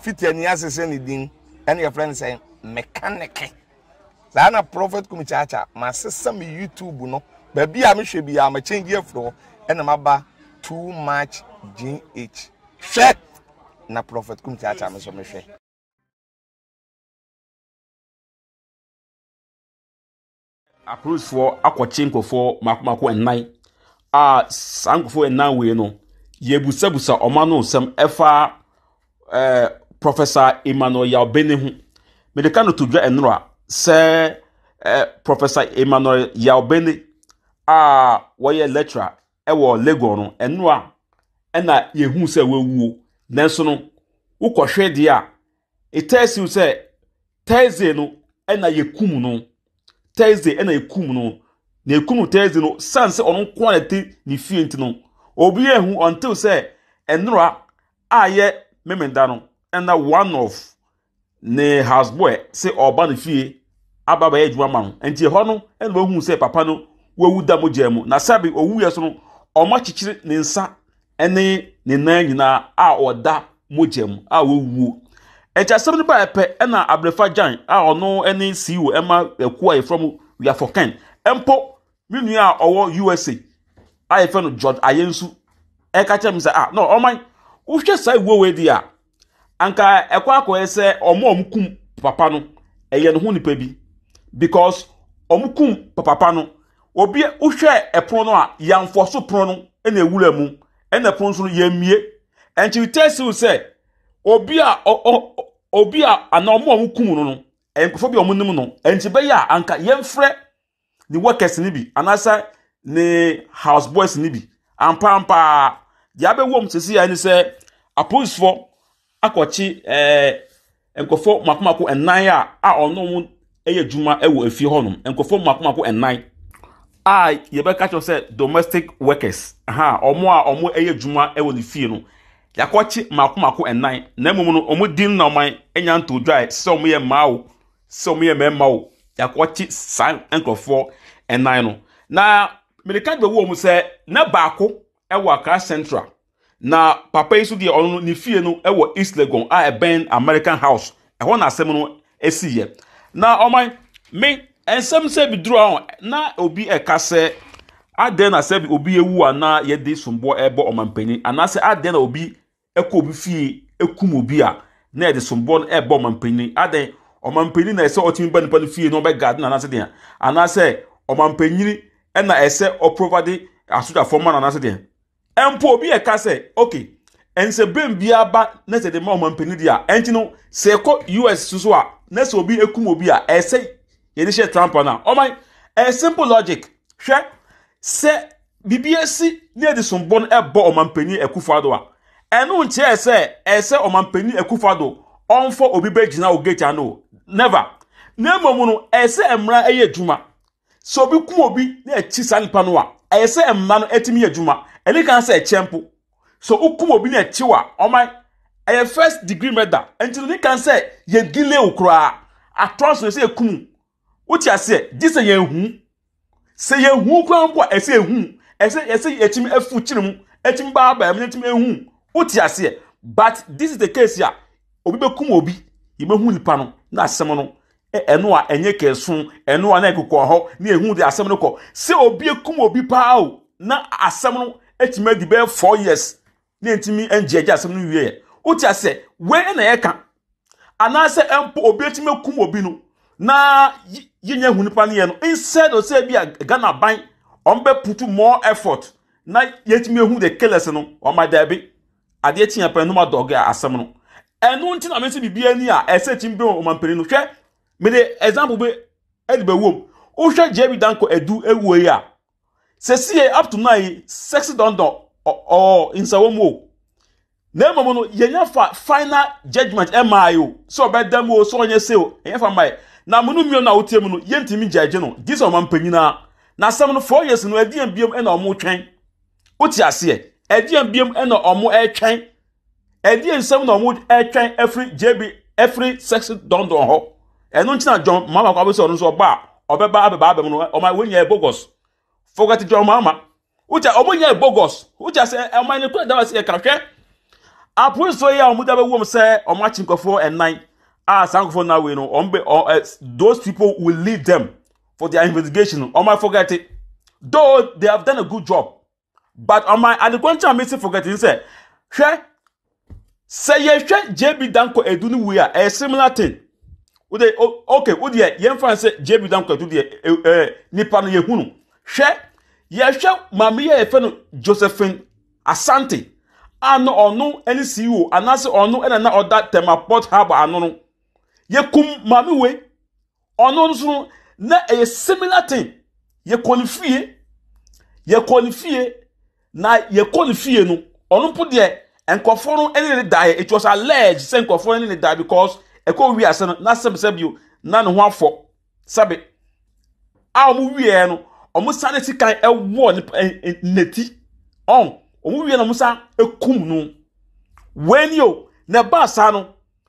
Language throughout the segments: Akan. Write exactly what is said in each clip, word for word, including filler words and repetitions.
fiti ani asese ni din and your friend say mechanic na prophet kumichacha ma sesa me YouTube no ba bia me hwe bia ma change afro and ma ba too much G H hwe na prophet kumichacha me so me hwe approach for akwachinkofo for makomako ennan a sankofo ennan we no yebusabusa omano sem efa eh Professor Emmanuel Yaobene hu medeka no to dwa enro se eh Professor Emmanuel Yaobene a woye lecturer e wo Lagos no enro ena yehu se wewuo nanso no ukohwe de a etesi se Thursday no ena yekum no Thursday ena yekum no na yekum Thursday no sanse ono quality ni fie ntino obi ehu until say enro aye memenda no ena one of ne houseboy say oba ne fie ababa edwuma ma no enti ho no ena hu say papa no wawu da mogemu na sabi owu yeso no omo chichire ne nsa ene ne nan nyina a oda mogemu a wawu echa sabne ba epe ena abrefa jan a ono ene C E O ema ekuwa from we are for ken empo minu a owo U S A I fe no George Ayensu e ka chem say ah no oman wo hwe sai wo we dia anka ekwa akọ ese omo omkum papa no eye no hu nipa bi because omkum papa no obi wo hwe epon no a yamfoso pon no ena ewura mu ena pon so ye mie enchi tesi say obi a obi a ana omo omkum no no enkofo bi omonim no enchi be ya anka yemfre ni workers ni bi anasa ni house boys ni bi ampa ampa ya be wom sesi ya ni se apostles for akwachi eh enkofo makomako ennan a a ono mu eye djuma ewo afie honum enkofo makomako ennan a ye be catch say domestic workers aha omo a omo eye djuma ewo ni fie no yakwachi makomako ennan na mum no omo din na oman enya nto dwai se omo ye maawo se omo ye memaawo yakwachi san enkofo ennan no na medika be wo omo se na baako ewo Accra Central na papa isu die onu ni fie no ewo East Legon a ben American House e ho na asem no esiye na oman me ensem se bi duro na obi e kase aden na se bi obi ewu ana ye de sombo ebo omanpani ana se aden na obi ekọ obi fie ekum obi a na de sombo ebo omanpani aden omanpani na ese otimi ba nipa no fie no be garden ana se den ana se omanpanyiri e na ese o provide asuda forman ana se den empo obi e ka say okay ense bem bia ba na se de ma omanpani dia enti no se ko U S so a na se obi ekum obi a ese ye de she Trump na o man a simple logic hwe se bibiesi na de sombon e bo omanpani ekufado a enu nche se ese omanpani ekufado onfo obi be gina ogecha no never na momu no ese emra eye djuma so obi kum obi na echi sanpa no a ese emra no etimi adjuma eni kan say chempo so ukum obi na echiwa oman a first degree murder until ni kan say ye gile ukra atros say kum uti ase dise ye hu se ye hu kwan po ese hu ese ese etimi afu chirimu etimi ba ba em etimi hu uti ase but this is the case ya obi be kum obi ye be hu nipa no na asem no eno a enye kesun eno a na ekokọ ho na ehu de asem no ko se obi kum obi pa o na asem no etime di be four years na entimi enjeje asem no wie uti ase we na ye ka anase empo obi etime kum obi no na yinya hunipa ne ye no instead of say bia Ghana ban ombe put more effort na yetime hu de killers no o ma dabi ade tia pa no ma dog asem no enu nti na me se bibia ni a ese timbe o mampeni no hwe me de example be e de be wom o hwe Jerry Danko edu ewu yi a se sie up to now sexy don don or insawomo na momo no yenya fa final judgment M I O so be dem o so onye se o yenya fa mai na munu mio na wotem no yentimi judge no this o mampanyina na sam no four years no adiam biam e na omo twen oti ase adiam biam e na omo e twen adiam sam na omo e twen every J B every sexy don don ho eno ntina John mama kwa be so no so ba obeba abeba abem no o ma wenya e bogus forget John mama ucha omonya e bogus ucha se o ma ne kwa da wase e ka hwe Approve so ya omuda be wom say omachinkofo and nine. Ah, sankofo na we no. Ombe those people will lead them for their investigation. On my forget it. Though they have done a good job. But on my adequate I'm missing forgetting say, she say ye J B Danko eduni we are a similar thing. Would they okay, would ye yen fan say J B Danko to the eh nipa no ye hunu. She ye she mami ye fe no Josephine Asante. Ano ono any C E O anase ono and na other tema port harbor ano ye kum mami we ono so na a similar thing ye qualify ye qualify na ye qualify no ono po de enkofo no any die it was alleged say enkofo any die because e ko wi ase no na sem sebio na no ho afọ sabe a omu wi e no omu sanity kan e wo neti on omu wi na musa ekum no when yo na ba sa no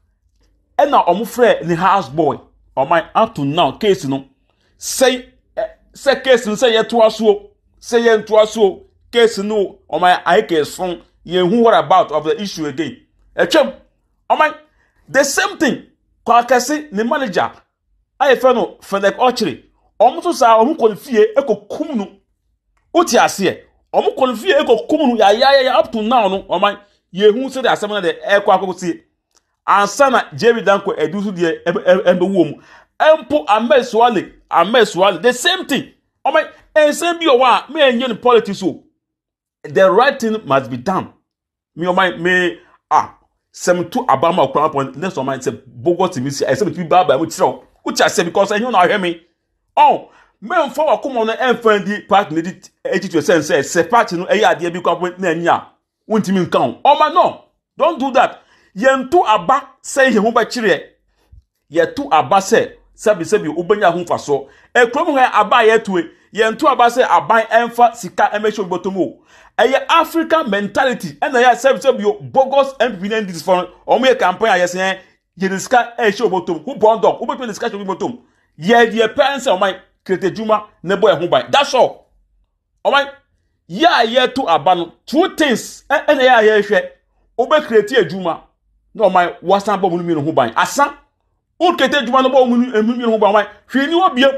e na omu frɛ ni house boy or my up to now case no say say case no say ye to aso say ye to aso case no or my I case from ye who what about of the issue again etwem or my the same thing kwa kase ni manager I fe no Frederick Ochiri omu to sa omu konfie ekokum no oti ase omu konfie ekokum no ya ya ya up to now no or my ye who say the assembly the ekwa akosi ansa na J B Danko edusu de embe wom empo ameswale ameswale the same thing o my and same be o me enye in politics so the right thing must be done me o my me ah sem to abama okran point next o my say bogot mi say sem to ba ba mo tiro uchi ase because enye na hwe me oh me mfa wakomo no emfa di part ne di eighty sense say se party no eya ade bi kwa point na anya wontimi nkan o ma no don't do that yentu aba say he ho ba kire yetu aba say sabi sabi obanya ho faso e krom ha aba yetu yentu aba say aban emfa sika emesho botomo eye African mentality and ya sabi sabi bogus M P N this for omo campaign ayese ye diska e show botom who bond up who be diska show botom ye the parents of my create juma ne boy ho ban that's all o my ya yetu aba no two things and ya ye hwe obe create ejuma no my wasan bo mu no ho ban asa o kete juma no bo mu no ho ban my hwe ni obie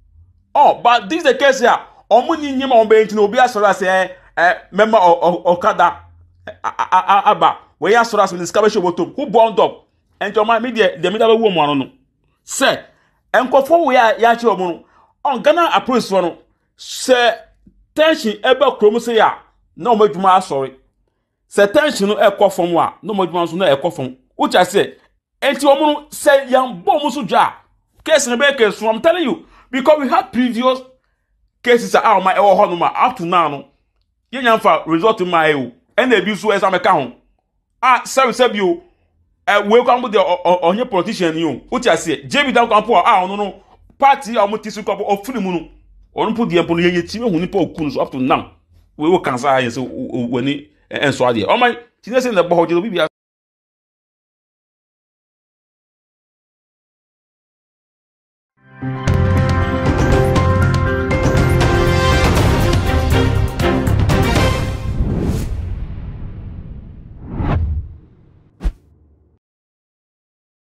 oh but this the case here omo ni nyima on be ntino obi asora say eh member okada aba we asora so discover show botom who bond up and your my media the media wo mu ano no say enkofo we ya ya che omo no on Ghana approach no say tension ebe krom say ya na omo adwuma asori say tension no ekofom a na omo adwuma so na ekofom ucha say enti omo no say yan bo mu so dwa case no be case from telling you because we had previous cases are my ewo ho no ma up to now no ye nyamfa result my o and e bi so esa meka ho ah say say bi o eh we kwa mbo de onye politician you ucha say J B Danko ampo ah no no party a omo tisu kwa ofuni mu no onu po de mpo no ye ti hu ni pa okunu so up to now we will cancel yes wani enso ade o my tinese na bo ho je bi